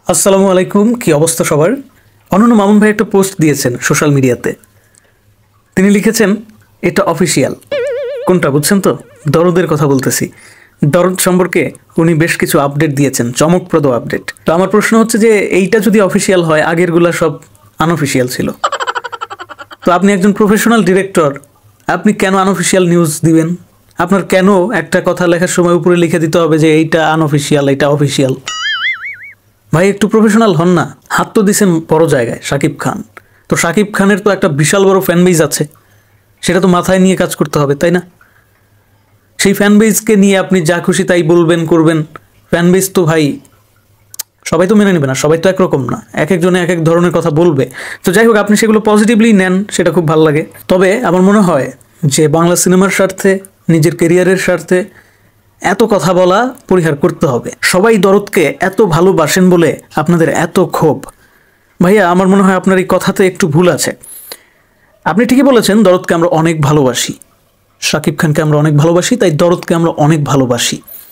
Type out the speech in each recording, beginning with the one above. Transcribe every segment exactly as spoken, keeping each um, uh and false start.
আসসালামু আলাইকুম, কি অবস্থা সবার? অনন্য মামুন ভাই একটা পোস্ট দিয়েছেন সোশ্যাল মিডিয়াতে। তিনি লিখেছেন এটা অফিসিয়াল। কোনটা বুঝছেন তো? দরদের কথা বলতেছি। দরদ সম্পর্কে উনি বেশ কিছু আপডেট দিয়েছেন, চমকপ্রদ আপডেট। তো আমার প্রশ্ন হচ্ছে যে এইটা যদি অফিসিয়াল হয়, আগেরগুলা সব আনঅফিসিয়াল ছিল। তো আপনি একজন প্রফেশনাল ডিরেক্টর, আপনি কেন আনঅফিসিয়াল নিউজ দিবেন? আপনার কেন একটা কথা লেখার সময় উপরে লিখে দিতে হবে যে এইটা আনঅফিসিয়াল, এটা অফিসিয়াল? ভাই একটু প্রফেশনাল হন না। হাত তো দিছেন বড় জায়গায়, শাকিব খান। তো শাকিব খানের তো একটা বিশাল বড় ফ্যান বেজ আছে, সেটা তো মাথায় নিয়ে কাজ করতে হবে, তাই না? সেই ফ্যান বেজকে নিয়ে আপনি যা খুশি তাই বলবেন, করবেন। ফ্যান বেজ তো ভাই সবাই তো মেনে নেবে না, সবাই তো একরকম না, এক একজনে এক এক ধরনের কথা বলবে। তো যাই হোক, আপনি সেগুলো পজিটিভলি নেন, সেটা খুব ভালো লাগে। তবে আমার মনে হয় যে বাংলা সিনেমার স্বার্থে, নিজের কেরিয়ারের স্বার্থে এত কথা বলা পরিহার করতে হবে। সবাই দরদকে এত ভালোবাসেন বলে আপনাদের এত ক্ষোভ। ভাইয়া আমার মনে হয় আপনার এই কথাতে একটু ভুল আছে। আপনি ঠিকই বলেছেন, দরদকে আমরা অনেক ভালোবাসি, শাকিব খানকে আমরা অনেক ভালোবাসি, তাই দরদকে আমরা অনেক ভালোবাসি।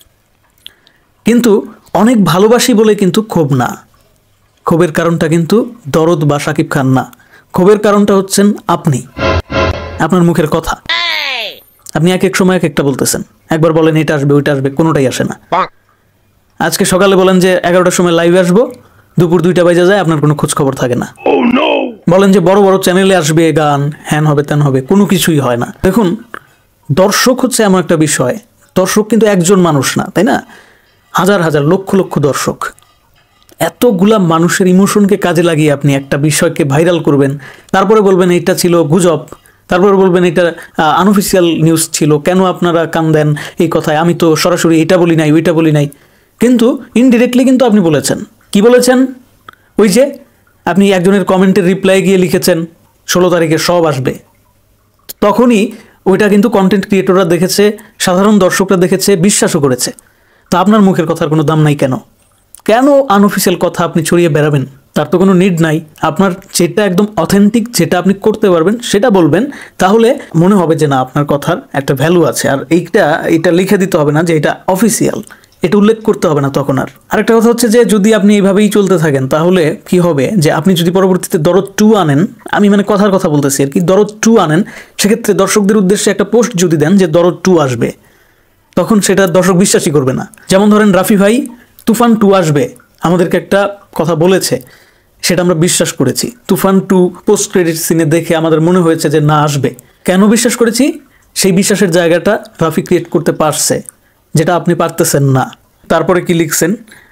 কিন্তু অনেক ভালোবাসি বলে কিন্তু ক্ষোভ না। ক্ষোভের কারণটা কিন্তু দরদ বা শাকিব খান না, ক্ষোভের কারণটা হচ্ছেন আপনি, আপনার মুখের কথা। আপনি এক এক সময় এক একটা বলতেছেন। একবার বলেন এটা আসবে, ওইটা আসবে, কোনোটাই আসে না। আজকে সকালে বলেন যে এগারোটার সময় লাইভে আসবো, দুপুর দুইটা বাজে যায়, আপনার কোনো খোঁজ খবর থাকে না। বলেন যে বড় বড় চ্যানেলে আসবে গান, হ্যান হবে ত্যান হবে, কোনো কিছুই হয় না। দেখুন, দর্শক হচ্ছে এমন একটা বিষয়, দর্শক কিন্তু একজন মানুষ না, তাই না? হাজার হাজার লক্ষ লক্ষ দর্শক। এতগুলা মানুষের ইমোশনকে কাজে লাগিয়ে আপনি একটা বিষয়কে ভাইরাল করবেন, তারপরে বলবেন এইটা ছিল গুজব, তারপরে বলবেন এটা আনঅফিসিয়াল নিউজ ছিল, কেন আপনারা কান দেন এই কথায়? আমি তো সরাসরি এটা বলি নাই, ওইটা বলি নাই। কিন্তু ইনডিরেক্টলি কিন্তু আপনি বলেছেন। কি বলেছেন? ওই যে আপনি একজনের কমেন্টের রিপ্লাই গিয়ে লিখেছেন ষোলো তারিখে সব আসবে। তখনই ওইটা কিন্তু কন্টেন্ট ক্রিয়েটররা দেখেছে, সাধারণ দর্শকরা দেখেছে, বিশ্বাসও করেছে। তা আপনার মুখের কথার কোনো দাম নাই কেন? কেন আনঅফিসিয়াল কথা আপনি ছড়িয়ে বেড়াবেন? তার তো কোনো নিড নাই। আপনার যেটা একদম অথেন্টিক, যেটা আপনি করতে পারবেন সেটা বলবেন, তাহলে মনে হবে যে না, আপনার কথার একটা ভ্যালু আছে। আর এইটা এটা লিখে দিতে হবে না যে এটা অফিসিয়াল, এটা উল্লেখ করতে হবে না তখন। আর আরেকটা কথা হচ্ছে যে যদি আপনি এইভাবেই চলতে থাকেন, তাহলে কি হবে যে আপনি যদি পরবর্তীতে দরদ টু আনেন, আমি মানে কথার কথা বলতেছি আর কি, দরদ টু আনেন, সেক্ষেত্রে দর্শকদের উদ্দেশ্যে একটা পোস্ট যদি দেন যে দরদ টু আসবে, তখন সেটা দর্শক বিশ্বাসই করবে না। যেমন ধরেন রাফি ভাই তুফান টু আসবে, আমাদেরকে একটা কথা বলেছে, সেটা আমরা বিশ্বাস করেছি। তুফান টু পোস্ট ক্রেডিট সিনে দেখে আমাদের মনে হয়েছে যে না, আসবে। কেন বিশ্বাস করেছি? সেই বিশ্বাসের জায়গাটা রাফি ক্রিয়েট করতে পারছে, যেটা আপনি পারতেছেন না। তারপরে কি লিখছেন?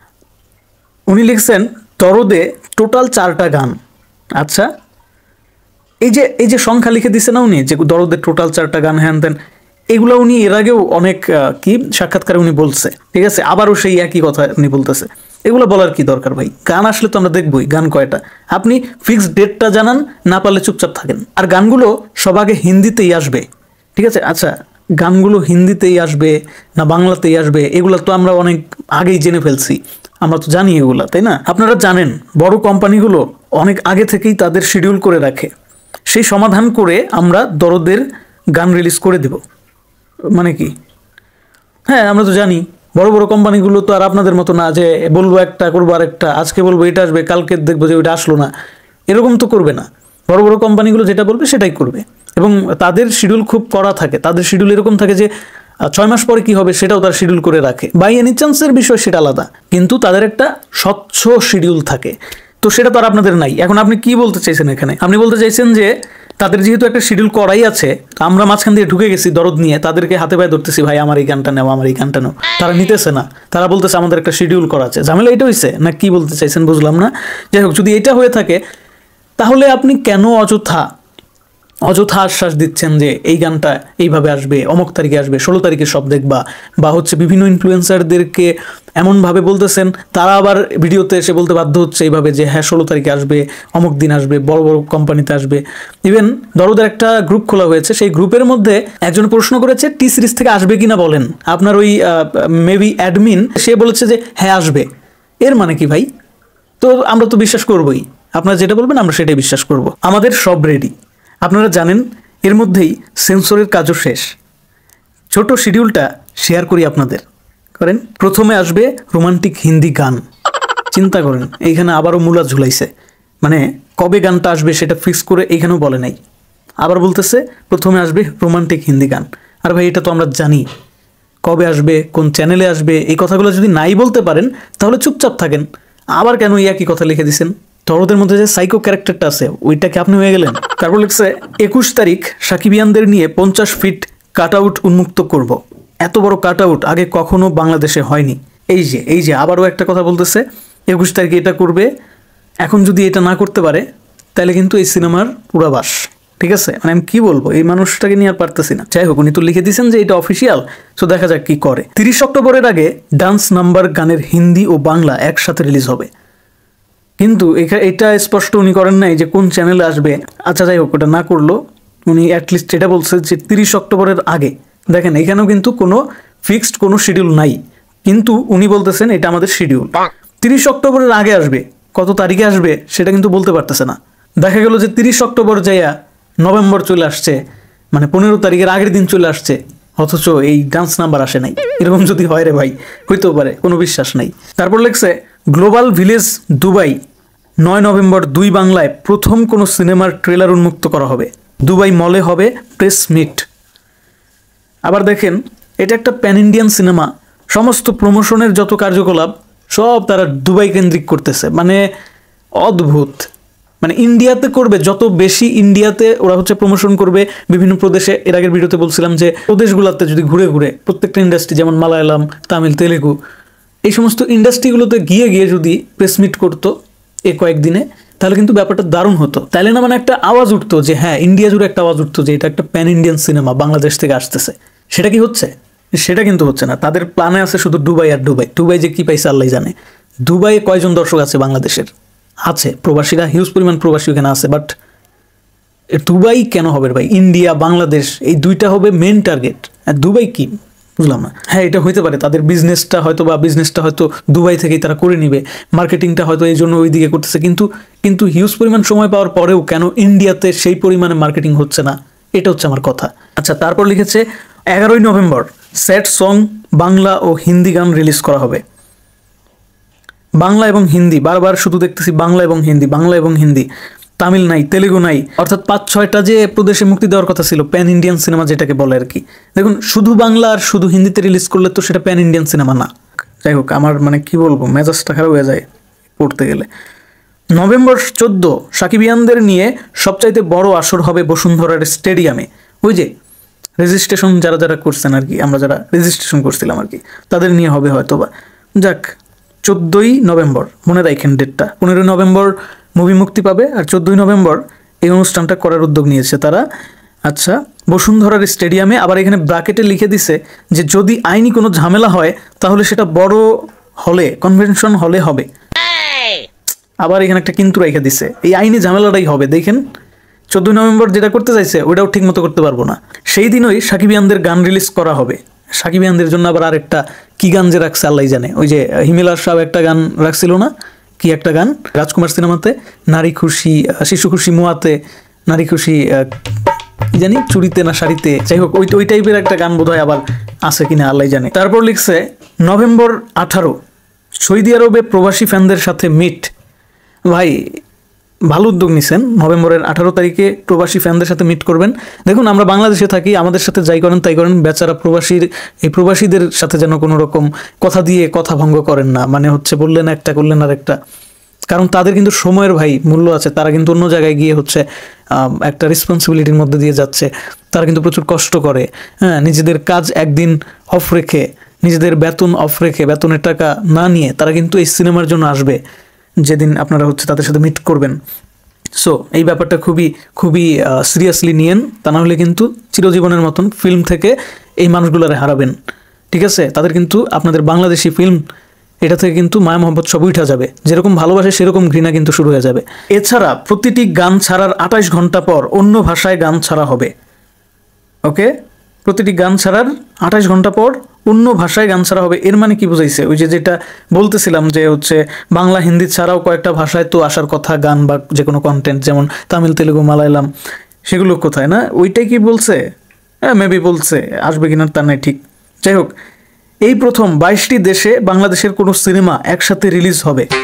উনি লিখছেন দরদে টোটাল চারটা গান। আচ্ছা, এই যে এই যে সংখ্যা লিখে দিছে না উনি, যে দরদের টোটাল চারটা গান, হ্যান ত্যান, এগুলো উনি এর আগেও অনেক কি সাক্ষাৎকারে উনি বলছে, ঠিক আছে? আবারও সেই একই কথা উনি বলতেছে। এগুলো বলার কি দরকার ভাই? গান আসলে তো আমরা দেখবই, গান কয়টা। আপনি ফিক্সড ডেটটা জানান, না পারলে চুপচাপ থাকেন। আর গানগুলো সব আগে হিন্দিতেই আসবে, ঠিক আছে? আচ্ছা, গানগুলো হিন্দিতেই আসবে না বাংলাতেই আসবে, এগুলো তো আমরা অনেক আগেই জেনে ফেলছি, আমরা তো জানি এগুলা, তাই না? আপনারা জানেন বড় কোম্পানিগুলো অনেক আগে থেকেই তাদের শিডিউল করে রাখে, সেই সমাধান করে আমরা দরদের গান রিলিজ করে দেব। মানে কি? হ্যাঁ, আমরা তো জানি বড় বড় কোম্পানিগুলো তো আর আপনাদের মতো না যে বলবো একটা করবো আর একটা, আজকে বলবো এটা আসবে, কালকে দেখবো যে ওইটা আসলো না, এরকম তো করবে না। বড় বড় কোম্পানিগুলো যেটা বলবে সেটাই করবে, এবং তাদের শিডিউল খুব করা থাকে। তাদের শিডিউল এরকম থাকে যে ছয় মাস পরে কি হবে সেটাও তারা শিডিউল করে রাখে। বাই এনি চান্সের বিষয় সেটা আলাদা, কিন্তু তাদের একটা স্বচ্ছ শিডিউল থাকে। তো সেটা তো আর আপনাদের নাই। এখন আপনি কি বলতে চাইছেন এখানে? আপনি বলতে চাইছেন যে তাদের যেহেতু একটা শিডিউল করাই আছে, আমরা মাঝখান দিয়ে ঢুকে গেছি দরদ নিয়ে, তাদেরকে হাতে পায়ে ধরতেছি, ভাই আমার এই গানটা নেও, আমার এই গানটা নেও। তারা নিতেছে না, তারা বলতেছে আমাদের একটা শিডিউল করা আছে। ঝামেলা এটা হয়েছে না? কি বলতে চাইছেন বুঝলাম না। যাই হোক, যদি এটা হয়ে থাকে, তাহলে আপনি কেন অযথা অযথা আশ্বাস দিচ্ছেন যে এই গানটা এইভাবে আসবে, অমুক তারিখে আসবে, ষোলো তারিখে সব দেখবা, বা হচ্ছে বিভিন্ন ইনফ্লুয়েন্সারদেরকে এমনভাবে বলতেছেন, তারা আবার ভিডিওতে এসে বলতে বাধ্য হচ্ছে এইভাবে যে হ্যাঁ ষোলো তারিখে আসবে, অমুক দিন আসবে, বড় বড় কোম্পানিতে আসবে। ইভেন দরদের একটা গ্রুপ খোলা হয়েছে, সেই গ্রুপের মধ্যে একজন প্রশ্ন করেছে টি সিরিজ থেকে আসবে কিনা বলেন। আপনার ওই মেবি অ্যাডমিন, সে বলেছে যে হ্যাঁ আসবে। এর মানে কি ভাই? তো আমরা তো বিশ্বাস করবোই, আপনারা যেটা বলবেন আমরা সেটাই বিশ্বাস করব। আমাদের সব রেডি, আপনারা জানেন। এর মধ্যেই সেন্সরের কাজও শেষ। ছোট শিডিউলটা শেয়ার করি আপনাদের, করেন। প্রথমে আসবে রোমান্টিক হিন্দি গান, চিন্তা করেন, এইখানে আবারও মূলা ঝুলাইছে, মানে কবে গানটা আসবে সেটা ফিক্স করে এইখানেও বলে নাই। আবার বলতেছে প্রথমে আসবে রোমান্টিক হিন্দি গান। আর ভাই এটা তো আমরা জানি, কবে আসবে, কোন চ্যানেলে আসবে, এই কথাগুলো যদি নাই বলতে পারেন তাহলে চুপচাপ থাকেন। আবার কেন এই একই কথা লিখে দিছেন? দরদের মধ্যে যে সাইকো ক্যারেক্টারটা আছে ওইটাকে আপনি হয়ে গেলেন। তারপর লিখছে একুশ তারিখ সাকিবিয়ানদের নিয়ে পঞ্চাশ ফিট কাট আউট উন্মুক্ত করব। এত বড় কাট আউট আগে কখনো বাংলাদেশে হয়নি। এই যে এই যে আবারও একটা কথা বলতেছে, একুশ তারিখে এটা করবে। এখন যদি এটা না করতে পারে তাহলে কিন্তু এই সিনেমার পুরাবাস। ঠিক আছে, মানে আমি কি বলবো, এই মানুষটাকে নিয়ে আর পারতেছি না। যাই হোক, উনি তো লিখে দিয়েছেন যে এটা অফিসিয়াল, তো দেখা যাক কি করে। তিরিশ অক্টোবরের আগে ডান্স নাম্বার গানের হিন্দি ও বাংলা একসাথে রিলিজ হবে, কিন্তু এটা স্পষ্ট উনি করেন নাই যে কোন চ্যানেলে আসবে। আচ্ছা যাই হোক, ওটা না করলো, উনি অ্যাটলিস্ট এটা বলছে যে তিরিশ অক্টোবরের আগে। দেখেন এখানেও কিন্তু কোনো ফিক্সড কোনো শিডিউল নাই, কিন্তু উনি বলতেছেন এটা আমাদের শিডিউল। তিরিশ অক্টোবরের আগে আসবে, কত তারিখে আসবে সেটা কিন্তু বলতে পারতেছে না। দেখা গেল যে তিরিশ অক্টোবর যাইয়া নভেম্বর চলে আসছে, মানে পনেরো তারিখের আগের দিন চলে আসছে, অথচ এই ডান্স নাম্বার আসে নাই। এরকম যদি হয় রে ভাই, হইতেও পারে, কোনো বিশ্বাস নাই। তারপর লেখছে গ্লোবাল ভিলেজ দুবাই নয় নভেম্বর দুই বাংলায় প্রথম কোনো সিনেমার ট্রেলার উন্মুক্ত করা হবে, দুবাই মলে হবে প্রেস মিট। আবার দেখেন এটা একটা প্যান ইন্ডিয়ান সিনেমা, সমস্ত প্রমোশনের যত কার্যকলাপ সব তারা দুবাই কেন্দ্রিক করতেছে, মানে অদ্ভুত। মানে ইন্ডিয়াতে করবে যত বেশি, ইন্ডিয়াতে ওরা হচ্ছে প্রমোশন করবে বিভিন্ন প্রদেশে। এর আগের ভিডিওতে বলছিলাম যে প্রদেশগুলোতে যদি ঘুরে ঘুরে প্রত্যেকটা ইন্ডাস্ট্রি, যেমন মালায়ালাম, তামিল, তেলেগু, এই সমস্ত ইন্ডাস্ট্রিগুলোতে গিয়ে গিয়ে যদি প্রেস মিট করতো এ কয়েকদিনে, তাহলে কিন্তু ব্যাপারটা দারুণ হতো। তাহলে না মানে একটা আওয়াজ উঠতো যে হ্যাঁ, ইন্ডিয়া জুড়ে একটা আওয়াজ উঠতো যে এটা একটা প্যান ইন্ডিয়ান সিনেমা বাংলাদেশ থেকে আসতেছে। সেটা কি হচ্ছে? সেটা কিন্তু হচ্ছে না। তাদের প্ল্যানে আছে শুধু দুবাই আর দুবাই। দুবাই যে কি পাইছে আল্লাহ জানে। দুবাইয়ে কয়জন দর্শক আছে বাংলাদেশের? আছে, প্রবাসীরা হিউজ পরিমাণ প্রবাসী ওখানে আছে, বাট দুবাই কেন হবে ভাই? ইন্ডিয়া, বাংলাদেশ এই দুইটা হবে মেন টার্গেট, আর দুবাই কি বুঝলাম না। হ্যাঁ, এটা হইতে পারে তাদের বিজনেসটা হয়তো, বা বিজনেসটা হয়তো দুবাই থেকেই তারা করে নিবে, মার্কেটিংটা হয়তো এই জন্য ওই দিকে করতেছে, কিন্তু কিন্তু হিউজ পরিমাণ সময় পাওয়ার পরেও কেন ইন্ডিয়াতে সেই পরিমাণে মার্কেটিং হচ্ছে না, এটা হচ্ছে আমার কথা। আচ্ছা, তারপর লিখেছে এগারোই নভেম্বর স্যাড সং বাংলা ও হিন্দি গান রিলিজ করা হবে। বাংলা এবং হিন্দি, বারবার শুধু দেখতেছি বাংলা এবং হিন্দি, বাংলা এবং হিন্দি, তামিল নাই, তেলেগু নাই, অর্থাৎ পাঁচ ছয়টা যে প্রদেশে মুক্তি দেওয়ার কথা ছিল, প্যান ইন্ডিয়ান সিনেমা যেটাকে বলে আর কি। দেখুন, শুধু বাংলা আর শুধু হিন্দিতে রিলিজ করলে তো সেটা প্যান ইন্ডিয়ান সিনেমা না। যাই হোক, আমার মানে কি বলবো, মেজাজটা খারাপ হয়ে যায় পড়তে গেলে। নভেম্বর চোদ্দ সাকিবিয়ানদের নিয়ে সবচাইতে বড় আসর হবে বসুন্ধরার স্টেডিয়ামে। ওই যে রেজিস্ট্রেশন যারা যারা করছেন আর কি, আমরা যারা রেজিস্ট্রেশন করছিলাম আর কি, তাদের নিয়ে হবে হয়তো বা। যাক, চোদ্দোই নভেম্বর মনে রাখেন ডেটটা। পনেরোই নভেম্বর মুভি মুক্তি পাবে, আর চোদ্দোই নভেম্বর এই অনুষ্ঠানটা করার উদ্যোগ নিয়েছে তারা। আচ্ছা, বসুন্ধরার স্টেডিয়ামে। আবার এখানে ব্র্যাকেটে লিখে দিছে যে যদি আইনি কোনো ঝামেলা হয় তাহলে সেটা বড় হলে, কনভেনশন হলে হবে। আবার এখানে একটা কিন্তু রেখে দিছে, এই আইনি ঝামেলাটাই হবে। দেখেন, চোদ্দোই নভেম্বর যেটা করতে চাইছে ওইটাও ঠিক মতো করতে পারবো না। সেই দিনই সাকিবিয়ানদের গান রিলিজ করা হবে। সাকিবিয়ানদের জন্য আবার আরেকটা কি গান যে রাখছে আল্লাহ জানে। ওই যে হিমেলার সাহেব একটা গান রাখছিল না, কি একটা গান রাজকুমার সিনেমাতে, নারী খুশি, শিশু খুশি মুয়াতে, নারী খুশি কি জানি চুরিতে না শাড়িতে, যাই হোক ওই ওই টাইপের একটা গান বোধহয় আবার আছে কিনা আল্লাহ জানে। তারপর লিখছে নভেম্বর আঠারো সৌদি আরবে প্রবাসী ফ্যানদের সাথে মিট। ভাই ভালো উদ্যোগ নিছেন, নভেম্বরের আঠারো তারিখে প্রবাসী ফ্যানদের সাথে মিট করবেন। দেখুন, আমরা বাংলাদেশে থাকি, আমাদের সাথে যাই করেন তাই করেন, বেচারা প্রবাসীর এই প্রবাসীদের সাথে যেন কোনো রকম কথা দিয়ে কথা ভঙ্গ করেন না। মানে হচ্ছে বললেন একটা করলেন আর একটা, কারণ তাদের কিন্তু সময়ের ভাই মূল্য আছে। তারা কিন্তু অন্য জায়গায় গিয়ে হচ্ছে একটা রেসপন্সিবিলিটির মধ্যে দিয়ে যাচ্ছে। তারা কিন্তু প্রচুর কষ্ট করে, হ্যাঁ, নিজেদের কাজ একদিন অফ রেখে, নিজেদের বেতন অফ রেখে, বেতনের টাকা না নিয়ে তারা কিন্তু এই সিনেমার জন্য আসবে যেদিন আপনারা হচ্ছে তাদের সাথে মিট করবেন। সো এই ব্যাপারটা খুবই খুবই সিরিয়াসলি নিয়েন, তা না হলে কিন্তু চিরজীবনের মতন ফিল্ম থেকে এই মানুষগুলোরে হারাবেন। ঠিক আছে, তাদের কিন্তু আপনাদের বাংলাদেশি ফিল্ম এটা থেকে কিন্তু মায়া মহব্বত সব উঠা যাবে, যেরকম ভালোবাসে সেরকম ঘৃণা কিন্তু শুরু হয়ে যাবে। এছাড়া প্রতিটি গান ছাড়ার আঠাশ ঘন্টা পর অন্য ভাষায় গান ছাড়া হবে। ওকে, প্রতিটি গান ছাড়ার আঠাশ ঘন্টা পর অন্য ভাষায় গান ছাড়া হবে। এর মানে কি বুঝাইছে? ওই যে যেটা বলতেছিলাম যে হচ্ছে বাংলা হিন্দি ছাড়াও কয়েকটা ভাষায় তো আসার কথা গান বা যে কোনো কন্টেন্ট, যেমন তামিল, তেলেগু, মালায়ালাম, সেগুলো কোথায় না, ওইটাই কি বলছে? হ্যাঁ, মেবি বলছে, আসবে কিনা তা নাই ঠিক। যাই হোক, এই প্রথম বাইশটি দেশে বাংলাদেশের কোনো সিনেমা একসাথে রিলিজ হবে।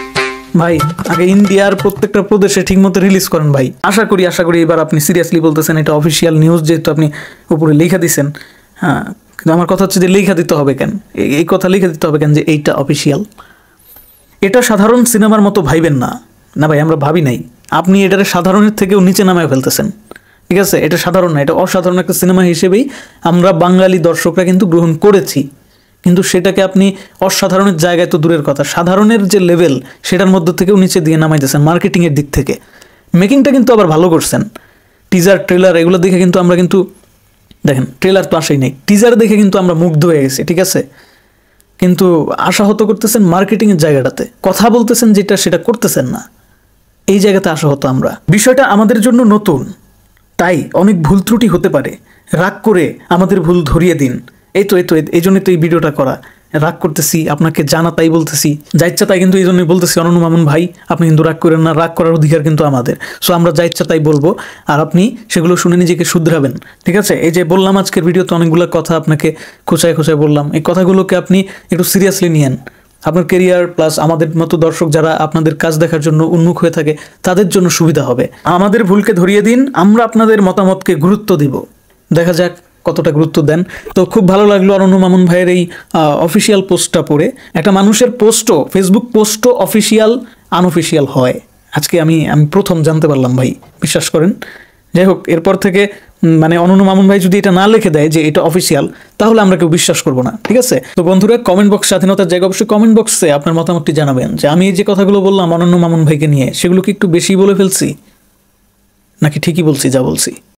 ভাই আগে ইন্ডিয়ার প্রত্যেকটা প্রদেশে ঠিকমতো রিলিজ করেন ভাই। আশা করি আশা করি এবার আপনি সিরিয়াসলি বলতেছেন, এটা অফিসিয়াল নিউজ যেহেতু আপনি উপরে লেখা দিচ্ছেন। হ্যাঁ, কিন্তু আমার কথা হচ্ছে যে লেখা দিতে হবে কেন, এই কথা লেখা দিতে হবে কেন যে এইটা অফিসিয়াল? এটা সাধারণ সিনেমার মতো ভাইবেন না। না ভাই, আমরা ভাবি নাই, আপনি এটারে সাধারণের থেকেও নিচে নামায় ফেলতেছেন। ঠিক আছে, এটা সাধারণ না, এটা অসাধারণ একটা সিনেমা হিসেবেই আমরা বাঙালি দর্শকরা কিন্তু গ্রহণ করেছি। কিন্তু সেটাকে আপনি অসাধারণের জায়গায় তো দূরের কথা, সাধারণের যে লেভেল সেটার মধ্যে থেকেও নিচে দিয়ে নামাইতেছেন মার্কেটিংয়ের দিক থেকে। মেকিংটা কিন্তু আবার ভালো করছেন, টিজার ট্রেলার এগুলো দেখে কিন্তু আমরা কিন্তু, দেখেন ট্রেলার তো আসেই নেই, টিজার দেখে কিন্তু আমরা মুগ্ধ হয়ে গেছি। ঠিক আছে, কিন্তু আশাহত করতেছেন মার্কেটিংয়ের জায়গাটাতে, কথা বলতেছেন যেটা সেটা করতেছেন না, এই জায়গাতে আশাহত আমরা। বিষয়টা আমাদের জন্য নতুন, তাই অনেক ভুল ত্রুটি হতে পারে, রাগ করে আমাদের ভুল ধরিয়ে দিন। এই তো এই তো এই জন্যই তো এই ভিডিওটা করা, রাগ করতেছি আপনাকে জানা তাই বলতেছি, যা ইচ্ছা তাই কিন্তু এই জন্যই বলতেছি অনন্য মামুন ভাই আপনি কিন্তু রাগ করেন না, রাগ করার অধিকার কিন্তু আমাদের। সো আমরা যা ইচ্ছা তাই বলবো, আর আপনি সেগুলো শুনে নিজেকে শুধরাবেন। ঠিক আছে, এই যে বললাম আজকের ভিডিওতে অনেকগুলো কথা আপনাকে খোঁচায় খোঁচায় বললাম, এই কথাগুলোকে আপনি একটু সিরিয়াসলি নিয়েন। আপনার কেরিয়ার প্লাস আমাদের মতো দর্শক যারা আপনাদের কাজ দেখার জন্য উন্মুখ হয়ে থাকে তাদের জন্য সুবিধা হবে। আমাদের ভুলকে ধরিয়ে দিন, আমরা আপনাদের মতামতকে গুরুত্ব দিব, দেখা যাক কতটা গুরুত্ব দেন। তো খুব ভালো লাগলো অনন্য মামুন ভাইয়ের এই অফিসিয়াল পোস্টটা পড়ে। একটা মানুষের পোস্টও, ফেসবুক পোস্টও অফিসিয়াল আনঅফিসিয়াল হয়, আজকে আমি আমি প্রথম জানতে পারলাম ভাই, বিশ্বাস করেন। যাই হোক, এরপর থেকে মানে অনন্য মামুন ভাই যদি এটা না লিখে দেয় যে এটা অফিসিয়াল, তাহলে আমরা কেউ বিশ্বাস করবো না। ঠিক আছে, তো বন্ধুরা কমেন্ট বক্স, স্বাধীনতার জায়গা, অবশ্যই কমেন্ট বক্সে আপনার মতামতটি জানাবেন যে আমি এই যে কথাগুলো বললাম অনন্য মামুন ভাইকে নিয়ে, সেগুলো কি একটু বেশি বলে ফেলছি নাকি ঠিকই বলছি যা বলছি।